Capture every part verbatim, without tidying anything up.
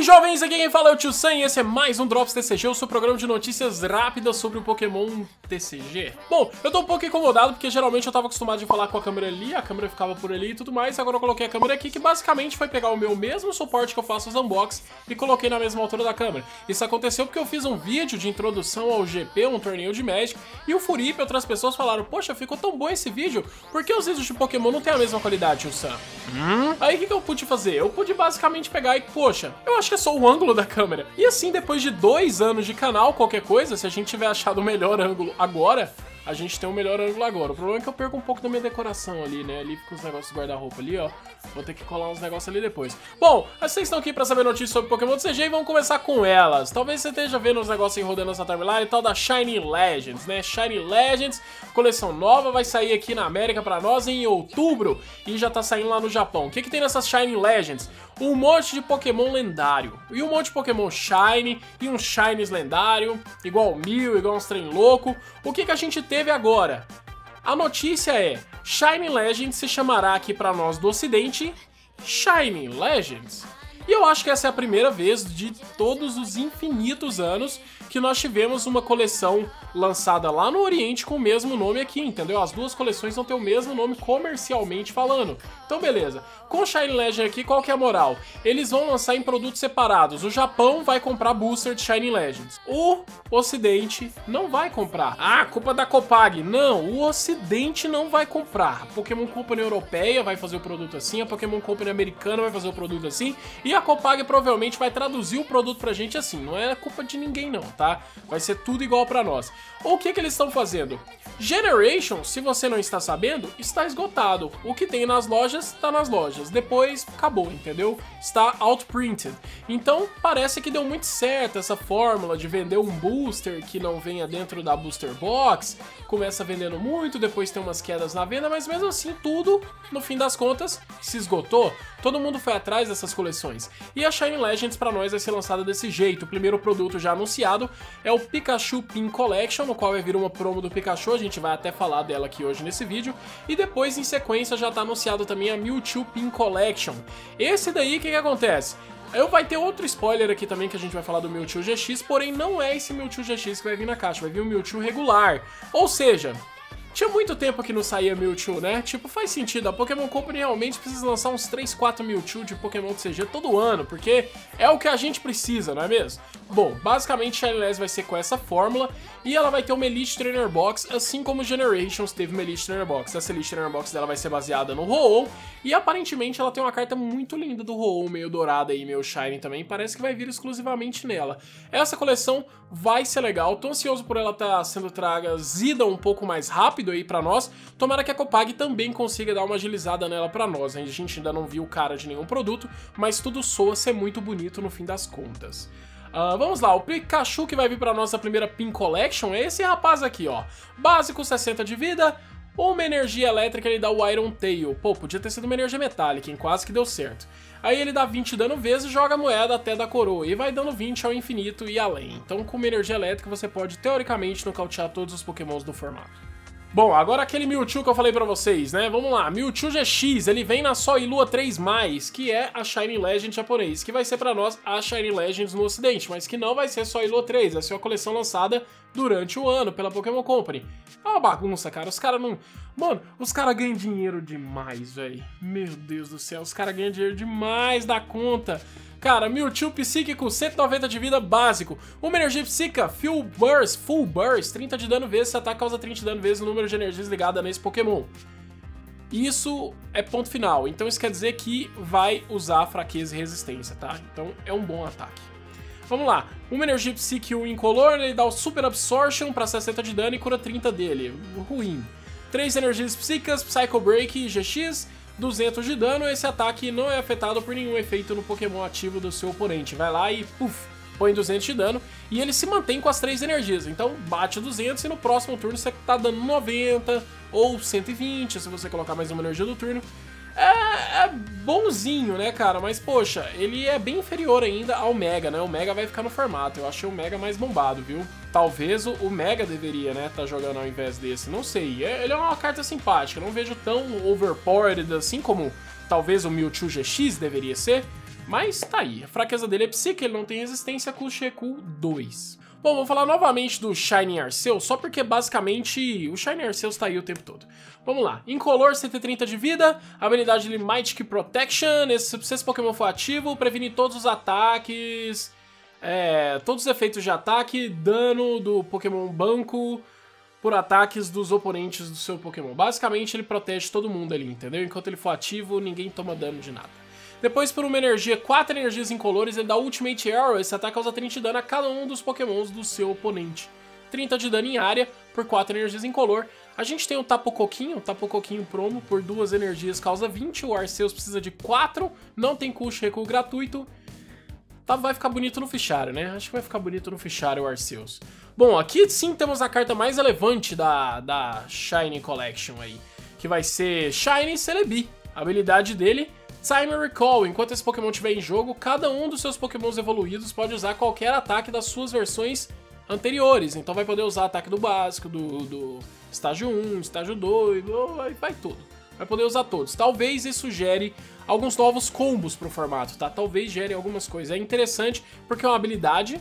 aí, jovens, aqui quem fala é o Tio Sam e esse é mais um Drops T C G, o seu programa de notícias rápidas sobre o Pokémon T C G. Bom, eu tô um pouco incomodado porque geralmente eu tava acostumado de falar com a câmera ali, a câmera ficava por ali e tudo mais, agora eu coloquei a câmera aqui que basicamente foi pegar o meu mesmo suporte que eu faço os unboxings e coloquei na mesma altura da câmera. Isso aconteceu porque eu fiz um vídeo de introdução ao G P, um torneio de Magic, e o Furip e outras pessoas falaram, poxa, ficou tão bom esse vídeo, por que os vídeos de Pokémon não tem a mesma qualidade, Tio Sam? Hum? Aí o que, que eu pude fazer? Eu pude basicamente pegar e, poxa, eu acho que é só o ângulo da câmera. E assim, depois de dois anos de canal, qualquer coisa, se a gente tiver achado o melhor ângulo agora, a gente tem o melhor ângulo agora. O problema é que eu perco um pouco da minha decoração ali, né? Ali fica os negócios do guarda-roupa ali, ó. Vou ter que colar uns negócios ali depois. Bom, vocês estão aqui pra saber notícias sobre Pokémon T C G e vamos começar com elas. Talvez você esteja vendo os negócios aí rodando nessa timeline e tal da Shiny Legends, né? Shiny Legends, coleção nova, vai sair aqui na América pra nós em outubro e já tá saindo lá no Japão. O que que tem nessas Shiny Legends? Um monte de Pokémon lendário. E um monte de Pokémon Shiny, e um Shinies lendário, igual mil, igual uns trem louco. O que que a gente teve agora? A notícia é, Shiny Legends se chamará aqui pra nós do ocidente, Shiny Legends. E eu acho que essa é a primeira vez de todos os infinitos anos que nós tivemos uma coleção lançada lá no Oriente com o mesmo nome aqui, entendeu? As duas coleções vão ter o mesmo nome comercialmente falando. Então beleza, com o Shiny Legend aqui, qual que é a moral? Eles vão lançar em produtos separados. O Japão vai comprar booster de Shiny Legends. O Ocidente não vai comprar. Ah, culpa da Copag. Não, o Ocidente não vai comprar. A Pokémon Company Europeia vai fazer o produto assim, a Pokémon Company Americana vai fazer o produto assim, e a Copag provavelmente vai traduzir o produto pra gente assim. Não é culpa de ninguém não, tá? Vai ser tudo igual pra nós. O que que eles estão fazendo? Generation, se você não está sabendo, está esgotado. O que tem nas lojas, está nas lojas. Depois, acabou, entendeu? Está outprinted. Então, parece que deu muito certo essa fórmula de vender um booster que não venha dentro da booster box. Começa vendendo muito, depois tem umas quedas na venda, mas mesmo assim, tudo, no fim das contas, se esgotou. Todo mundo foi atrás dessas coleções. E a Shiny Legends pra nós vai ser lançada desse jeito. O primeiro produto já anunciado é o Pikachu Pin Collection, no qual vai vir uma promo do Pikachu, a gente vai até falar dela aqui hoje nesse vídeo. E depois, em sequência, já tá anunciado também a Mewtwo Pin Collection. Esse daí, o que que acontece? Eu vai ter outro spoiler aqui também que a gente vai falar do Mewtwo G X, porém não é esse Mewtwo G X que vai vir na caixa, vai vir o Mewtwo regular. Ou seja, tinha muito tempo que não saía Mewtwo, né? Tipo, faz sentido, a Pokémon Company realmente precisa lançar uns três, quatro Mewtwo de Pokémon T C G todo ano, porque é o que a gente precisa, não é mesmo? Bom, basicamente Shiny Legends vai ser com essa fórmula e ela vai ter uma Elite Trainer Box, assim como Generations teve uma Elite Trainer Box. Essa Elite Trainer Box dela vai ser baseada no Ho-Oh e aparentemente ela tem uma carta muito linda do Ho-Oh, meio dourada e meio Shiny também, parece que vai vir exclusivamente nela. Essa coleção vai ser legal, tô ansioso por ela estar tá sendo trazida um pouco mais rápido aí pra nós, tomara que a Copag também consiga dar uma agilizada nela pra nós, a gente ainda não viu cara de nenhum produto, mas tudo soa ser muito bonito no fim das contas. Uh, vamos lá, o Pikachu que vai vir pra nossa primeira Pin Collection é esse rapaz aqui, ó, básico, sessenta de vida, uma energia elétrica, ele dá o Iron Tail, pô, podia ter sido uma energia metálica, hein? Quase que deu certo. Aí ele dá vinte dano vezes e joga a moeda até da coroa, e vai dando vinte ao infinito e além. Então com uma energia elétrica você pode, teoricamente, nocautear todos os pokémons do formato. Bom, agora aquele Mewtwo que eu falei pra vocês, né? Vamos lá, Mewtwo G X, ele vem na Sol e Lua três mais, que é a Shiny Legend japonês, que vai ser pra nós a Shiny Legends no ocidente, mas que não vai ser Sol e Lua três, vai ser uma coleção lançada durante o ano pela Pokémon Company. É uma bagunça, cara, os caras não... Mano, os caras ganham dinheiro demais, velho. Meu Deus do céu, os caras ganham dinheiro demais da conta. Cara, Mewtwo Psíquico, cento e noventa de vida básico. Uma energia psíquica, Full Burst, Full Burst, trinta de dano vezes, se ataca causa trinta de dano vezes o número de energias ligada nesse Pokémon. Isso é ponto final, então isso quer dizer que vai usar fraqueza e resistência, tá? Então é um bom ataque. Vamos lá, uma energia psíquica incolor, ele dá o Super Absorption para sessenta de dano e cura trinta dele, ruim. Três energias psíquicas, Psycho Break G X, duzentos de dano, esse ataque não é afetado por nenhum efeito no Pokémon ativo do seu oponente. Vai lá e, puf, põe duzentos de dano e ele se mantém com as três energias. Então bate duzentos e no próximo turno você tá dando noventa ou cento e vinte, se você colocar mais uma energia do turno. É, é bonzinho, né, cara? Mas, poxa, ele é bem inferior ainda ao Mega, né? O Mega vai ficar no formato. Eu achei o Mega mais bombado, viu? Talvez o, o Mega deveria, né, tá jogando ao invés desse. Não sei. É, ele é uma carta simpática. Não vejo tão overpowered assim como talvez o Mewtwo G X deveria ser. Mas tá aí, a fraqueza dele é psique, ele não tem resistência, custo recuo dois. Bom, vou falar novamente do Shining Arceus, só porque basicamente o Shining Arceus tá aí o tempo todo. Vamos lá, Incolor, cento e trinta de vida, habilidade de Mighty Protection, esse, se esse Pokémon for ativo, previne todos os ataques, é, todos os efeitos de ataque, dano do Pokémon banco por ataques dos oponentes do seu Pokémon. Basicamente ele protege todo mundo ali, entendeu? Enquanto ele for ativo, ninguém toma dano de nada. Depois, por uma energia, quatro energias incolores, ele dá Ultimate Arrow. Esse ataque causa trinta de dano a cada um dos pokémons do seu oponente. trinta de dano em área por quatro energias incolor. A gente tem o Tapu Coquinho, o Tapu Coquinho promo por duas energias causa vinte. O Arceus precisa de quatro, não tem custo de recuo gratuito. Tá, vai ficar bonito no fichário, né? Acho que vai ficar bonito no fichário o Arceus. Bom, aqui sim temos a carta mais relevante da, da Shiny Collection aí, que vai ser Shiny Celebi. A habilidade dele... Time Recall. Enquanto esse Pokémon estiver em jogo, cada um dos seus Pokémons evoluídos pode usar qualquer ataque das suas versões anteriores. Então vai poder usar ataque do básico, do, do estágio um, estágio dois, vai, vai tudo. Vai poder usar todos. Talvez isso gere alguns novos combos pro formato, tá? Talvez gere algumas coisas. É interessante porque é uma habilidade,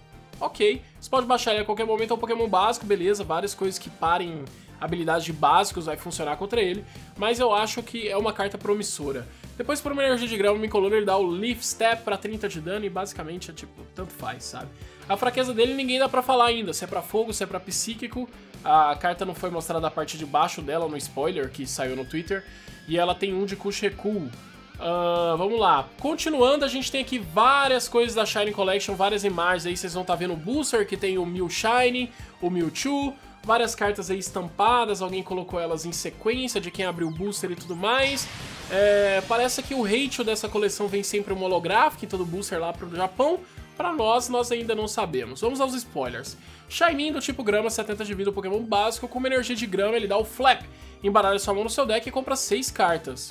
ok. Você pode baixar ele a qualquer momento, é um Pokémon básico, beleza. Várias coisas que parem habilidades de básicos vai funcionar contra ele. Mas eu acho que é uma carta promissora. Depois, por uma energia de grama, o Incolor ele dá o Leaf Step pra trinta de dano e basicamente é tipo, tanto faz, sabe? A fraqueza dele ninguém dá pra falar ainda, se é pra fogo, se é pra psíquico. A carta não foi mostrada a parte de baixo dela no spoiler que saiu no Twitter. E ela tem um de custo recuo. Uh, vamos lá, continuando, a gente tem aqui várias coisas da Shiny Collection, várias imagens aí, vocês vão estar vendo o Booster, que tem o Mew Shiny, o Mewtwo, várias cartas aí estampadas, alguém colocou elas em sequência de quem abriu o Booster e tudo mais. É, parece que o ratio dessa coleção vem sempre um holográfico, então do Booster lá pro Japão. Pra nós, nós ainda não sabemos. Vamos aos spoilers. Shiny do tipo grama, setenta de vida, o Pokémon básico, com uma energia de grama ele dá o Flap, embaralha sua mão no seu deck e compra seis cartas.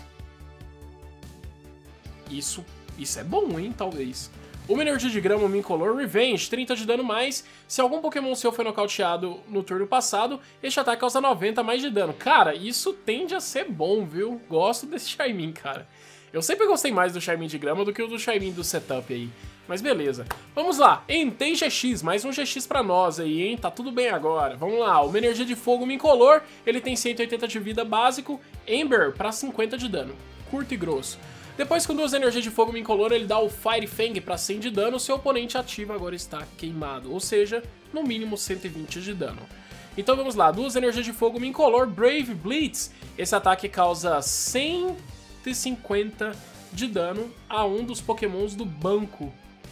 Isso, isso é bom, hein, talvez. Uma energia de grama, uma incolor, Revenge, trinta de dano mais. Se algum Pokémon seu foi nocauteado no turno passado, este ataque causa noventa mais de dano. Cara, isso tende a ser bom, viu? Gosto desse Shaymin, cara. Eu sempre gostei mais do Shaymin de grama do que o do Shaymin do setup aí. Mas beleza. Vamos lá. Entei G X, mais um G X pra nós aí, hein? Tá tudo bem agora. Vamos lá. Uma energia de fogo, uma incolor. Ele tem cento e oitenta de vida básico. Ember pra cinquenta de dano. Curto e grosso. Depois, com duas energias de fogo incolor, ele dá o Fire Fang para cem de dano, seu oponente ativo agora está queimado, ou seja, no mínimo cento e vinte de dano. Então vamos lá, duas energias de fogo incolor, Brave Blitz. Esse ataque causa cento e cinquenta de dano a um dos pokémons do banco.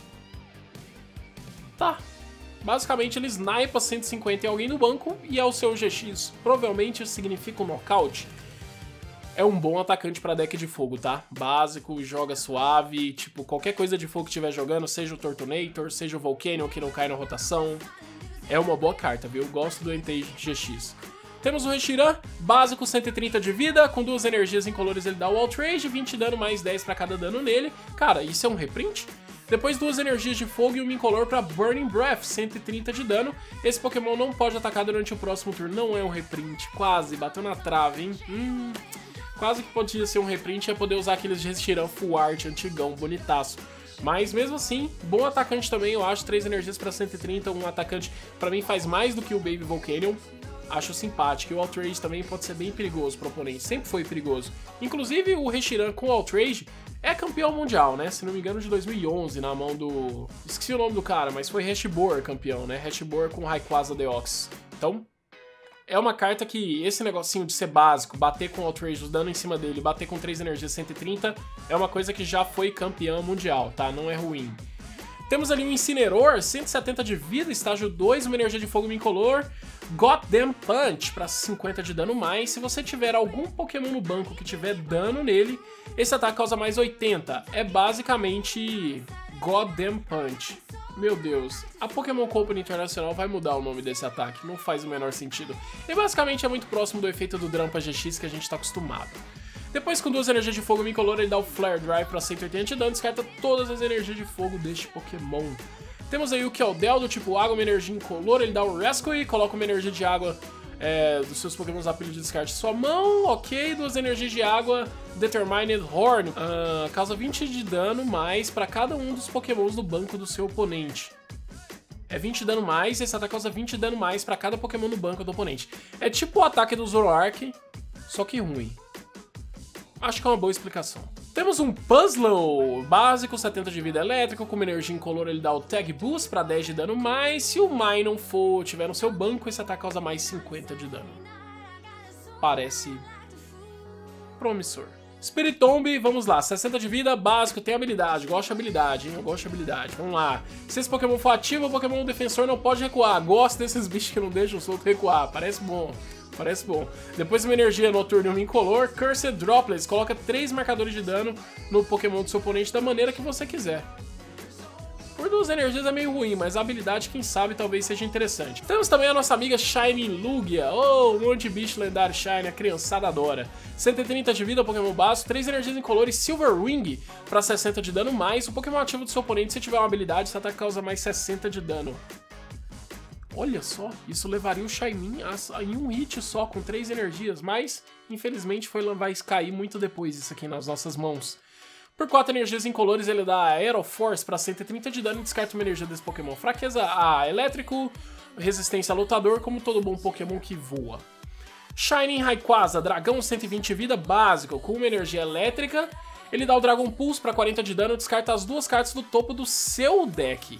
Tá, basicamente ele snipa cento e cinquenta em alguém do banco e é o seu G X. Provavelmente isso significa um nocaute. É um bom atacante pra deck de fogo, tá? Básico, joga suave, tipo, qualquer coisa de fogo que estiver jogando, seja o Tortonator, seja o Volcanion que não cai na rotação, é uma boa carta, viu? Gosto do Entei G X. Temos o Reshiram, básico, cento e trinta de vida, com duas energias incolores ele dá o Outrage, vinte de dano mais dez pra cada dano nele. Cara, isso é um reprint? Depois duas energias de fogo e uma incolor pra Burning Breath, cento e trinta de dano. Esse Pokémon não pode atacar durante o próximo turno, não é um reprint, quase, bateu na trave, hein? Hum... Quase que podia ser um reprint e ia poder usar aqueles de Reshiram Full Art, antigão, bonitaço. Mas mesmo assim, bom atacante também, eu acho, três energias para cento e trinta, um atacante pra mim faz mais do que o Baby Volcanion. Acho simpático, e o Outrage também pode ser bem perigoso pro oponente, sempre foi perigoso. Inclusive o Reshiram com o Outrage é campeão mundial, né? Se não me engano de dois mil e onze, na mão do... Esqueci o nome do cara, mas foi Hashbor campeão, né? Hashbor com Rayquaza Deoxys. Então... é uma carta que esse negocinho de ser básico, bater com o Outrage, dano em cima dele, bater com três energias cento e trinta, é uma coisa que já foi campeão mundial, tá? Não é ruim. Temos ali um Incineroar, cento e setenta de vida, estágio dois, uma energia de fogo incolor, Goddamn Punch para cinquenta de dano mais. Se você tiver algum Pokémon no banco que tiver dano nele, esse ataque causa mais oitenta. É basicamente Goddamn Punch. Meu Deus, a Pokémon Company Internacional vai mudar o nome desse ataque, não faz o menor sentido. E basicamente é muito próximo do efeito do Drampa G X que a gente tá acostumado. Depois, com duas energias de fogo incolor, ele dá o Flare Drive para cento e oitenta de dano, descarta todas as energias de fogo deste Pokémon. Temos aí o Keldeo do tipo água, uma energia incolor, ele dá o Rescue, coloca uma energia de água é, dos seus pokémons apelido de descarte de sua mão, ok. Duas energias de água, Determined Horn, uh, causa vinte de dano mais para cada um dos pokémons do banco do seu oponente. É vinte de dano mais, esse ataque causa vinte de dano mais para cada pokémon no banco do oponente. É tipo o ataque do Zoroark, só que ruim. Acho que é uma boa explicação. Temos um Puzzle básico, setenta de vida elétrica, com uma energia incolor ele dá o Tag Boost para dez de dano mais. Se o Mai não for, tiver no seu banco, esse ataque causa mais cinquenta de dano. Parece promissor. Spiritomb, vamos lá, sessenta de vida, básico, tem habilidade, gosto de habilidade, hein? Eu gosto de habilidade, vamos lá. Se esse Pokémon for ativo, o Pokémon defensor não pode recuar. Gosto desses bichos que não deixam o solto recuar, parece bom. Parece bom. Depois uma energia noturna e uma incolor, Cursed Droplets, coloca três marcadores de dano no Pokémon do seu oponente da maneira que você quiser. Por duas energias é meio ruim, mas a habilidade, quem sabe, talvez seja interessante. Temos também a nossa amiga Shiny Lugia. Oh, um monte de bicho lendário Shiny, a criançada adora. cento e trinta de vida, Pokémon básico, três energias incolor e Silver Ring para sessenta de dano mais. O Pokémon ativo do seu oponente, se tiver uma habilidade, esse ataque causa mais sessenta de dano. Olha só, isso levaria o Shaymin a, a, em um hit só, com três energias, mas, infelizmente, foi, vai cair muito depois isso aqui nas nossas mãos. Por quatro energias incolores, ele dá Aeroforce para cento e trinta de dano e descarta uma energia desse Pokémon. Fraqueza A, elétrico, resistência a lutador, como todo bom Pokémon que voa. Shining Rayquaza, dragão, cento e vinte de vida, básico, com uma energia elétrica. Ele dá o Dragon Pulse para quarenta de dano e descarta as duas cartas do topo do seu deck.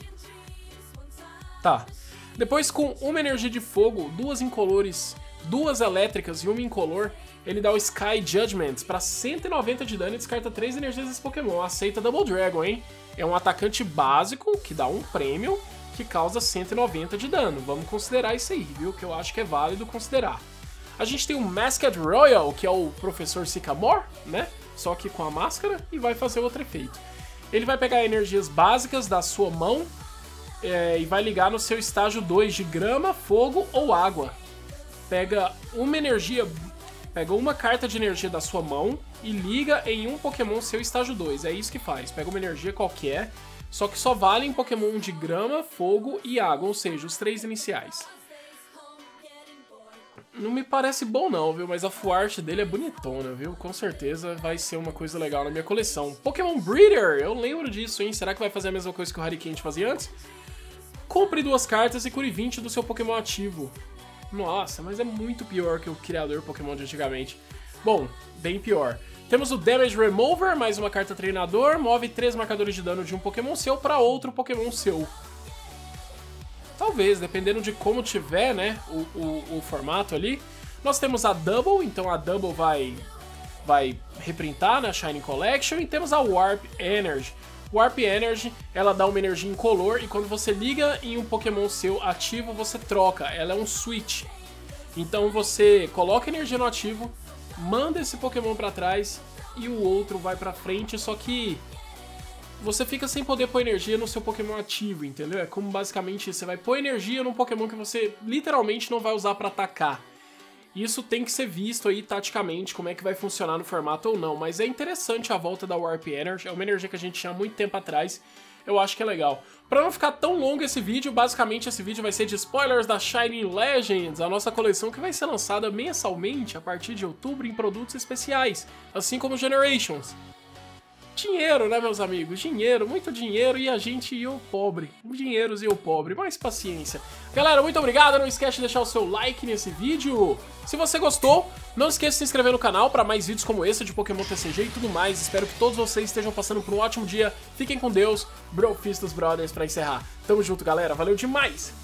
Tá. Depois, com uma energia de fogo, duas incolores, duas elétricas e uma incolor, ele dá o Sky Judgment para cento e noventa de dano e descarta três energias desse Pokémon. Aceita Double Dragon, hein? É um atacante básico que dá um prêmio que causa cento e noventa de dano. Vamos considerar isso aí, viu? Que eu acho que é válido considerar. A gente tem o Masked Royal, que é o Professor Sycamore, né? Só que com a máscara, e vai fazer outro efeito. Ele vai pegar energias básicas da sua mão, É, e vai ligar no seu estágio dois de grama, fogo ou água. Pega uma energia, pega uma carta de energia da sua mão e liga em um Pokémon seu estágio dois. É isso que faz. Pega uma energia qualquer, só que só vale em Pokémon de grama, fogo e água, ou seja, os três iniciais. Não me parece bom não, viu? Mas a full art dele é bonitona, viu? Com certeza vai ser uma coisa legal na minha coleção. Pokémon Breeder, eu lembro disso, hein? Será que vai fazer a mesma coisa que o Harikant fazia antes? Compre duas cartas e cure vinte do seu Pokémon ativo. Nossa, mas é muito pior que o criador Pokémon de antigamente. Bom, bem pior. Temos o Damage Remover, mais uma carta treinador, move três marcadores de dano de um Pokémon seu para outro Pokémon seu. Talvez, dependendo de como tiver, né, o, o, o formato ali. Nós temos a Double, então a Double vai, vai reprintar na Shiny Collection. E temos a Warp Energy. Warp Energy, ela dá uma energia incolor e quando você liga em um Pokémon seu ativo, você troca. Ela é um switch. Então você coloca energia no ativo, manda esse Pokémon pra trás e o outro vai pra frente, só que você fica sem poder pôr energia no seu Pokémon ativo, entendeu? É como basicamente você vai pôr energia num Pokémon que você literalmente não vai usar pra atacar. Isso tem que ser visto aí taticamente, como é que vai funcionar no formato ou não, mas é interessante a volta da Warp Energy, é uma energia que a gente tinha há muito tempo atrás, eu acho que é legal. Pra não ficar tão longo esse vídeo, basicamente esse vídeo vai ser de spoilers da Shiny Legends, a nossa coleção que vai ser lançada mensalmente a partir de outubro em produtos especiais, assim como Generations. Dinheiro, né, meus amigos? Dinheiro, muito dinheiro e a gente e o pobre. Dinheiros e o pobre, mais paciência. Galera, muito obrigado. Não esquece de deixar o seu like nesse vídeo. Se você gostou, não esqueça de se inscrever no canal para mais vídeos como esse de Pokémon T C G e tudo mais. Espero que todos vocês estejam passando por um ótimo dia. Fiquem com Deus. Brofistas Brothers para encerrar. Tamo junto, galera. Valeu demais!